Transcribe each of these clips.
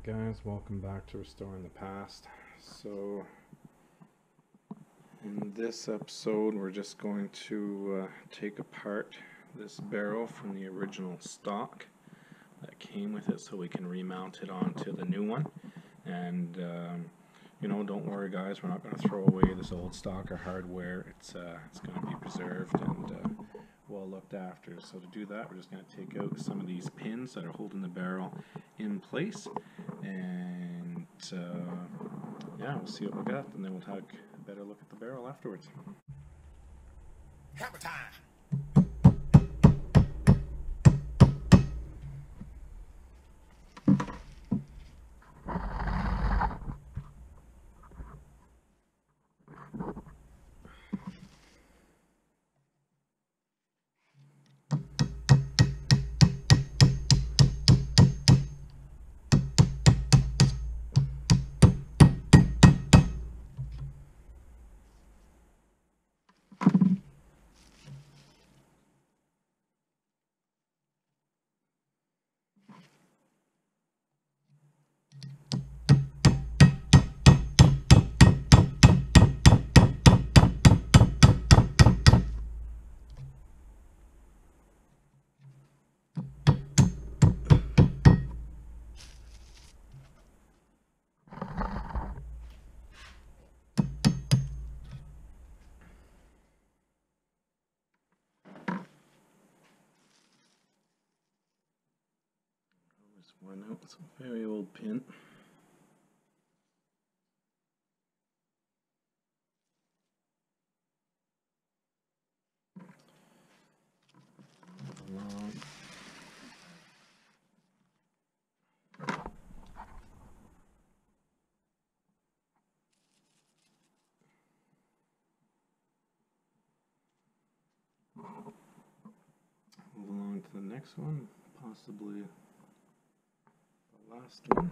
Guys, welcome back to Restoring the Past. So in this episode we're just going to take apart this barrel from the original stock that came with it so we can remount it onto the new one. And you know, don't worry guys, we're not going to throw away this old stock or hardware. It's going to be preserved and well looked after. So to do that, we're just going to take out some of these pins that are holding the barrel in place, and yeah, we'll see what we got, and then we'll take a better look at the barrel afterwards. Hammer time! One out, it's a very old pin. Along. Move along to the next one, possibly last one.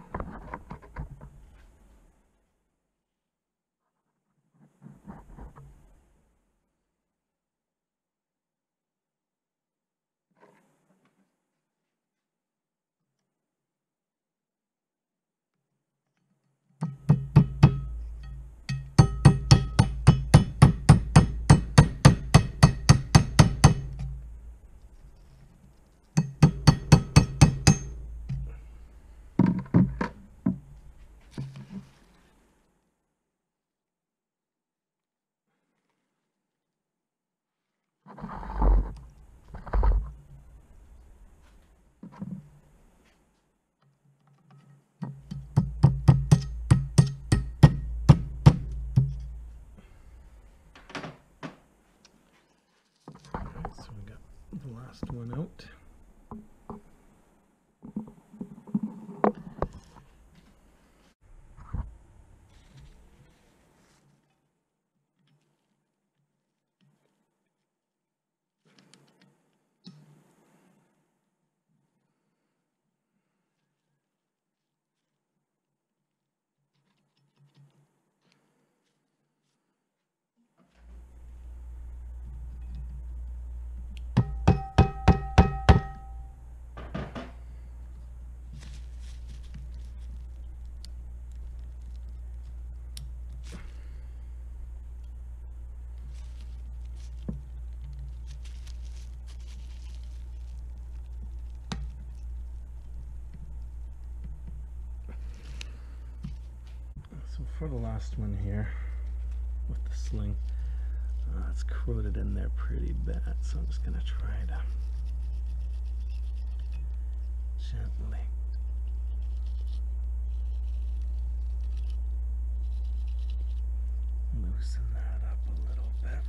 So we got the last one out. So for the last one here with the sling, it's corroded in there pretty bad, so I'm just going to try to gently loosen that up a little bit.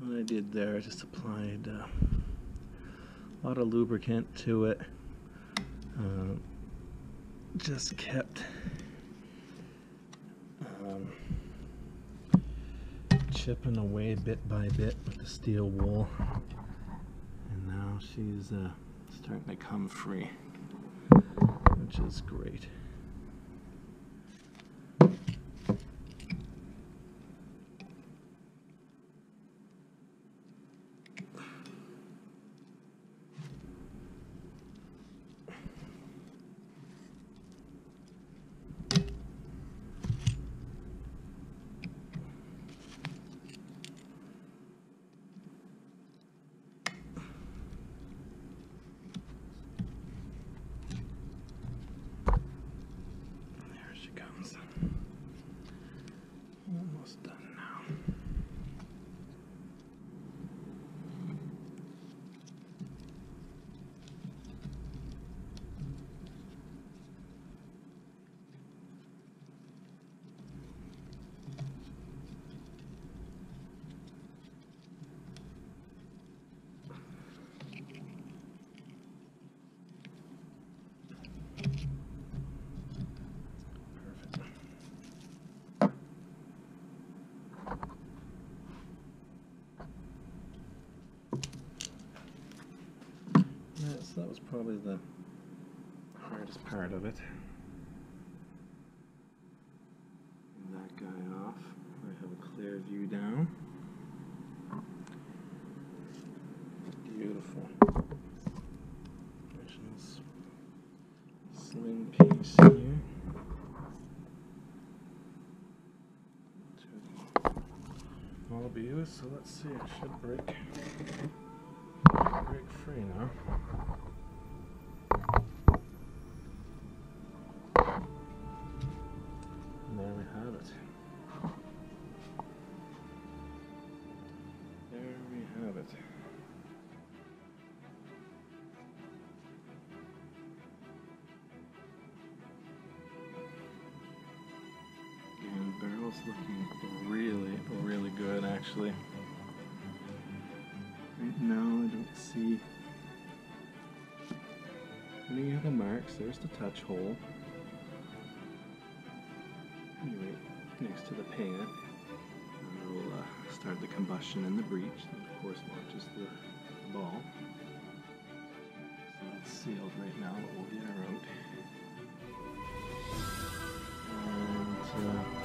what I did there, I just applied a lot of lubricant to it. Just kept chipping away bit by bit with the steel wool, and now she's starting to come free, which is great. Almost done now. So that was probably the hardest part of it. Get that guy off. I have a clear view down. Beautiful. Nice sling piece here. All be used, so let's see, it should break free now. And there we have it. There we have it. And the barrel's looking really good actually. Right now I don't see any of the marks. There's the touch hole. Right next to the pan. And we'll start the combustion in the breech. And of course launches the ball. So it's sealed right now, but we'll get her out. And